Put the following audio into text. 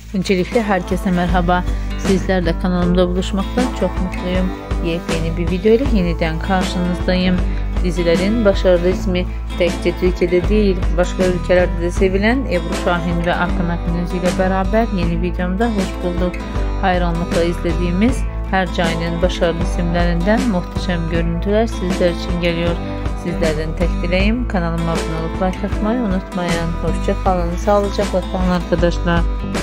Öncelikle herkese merhaba. Sizlerle kanalımda buluşmaktan çok mutluyum. Yepyeni bir video ile yeniden karşınızdayım. Dizilerin başarılı ismi tekçe Türkiye'de değil, başka ülkelerde de sevilen Ebru Şahin ve Akın Akgüz ile beraber yeni videomda hoş bulduk. Hayranlıkla izlediğimiz Hercai'nin başarılı isimlerinden muhteşem görüntüler sizler için geliyor. Sizlerden tek dileğim kanalıma abone olup like atmayı unutmayın. Hoşça kalın, sağlıcakla kalın arkadaşlar.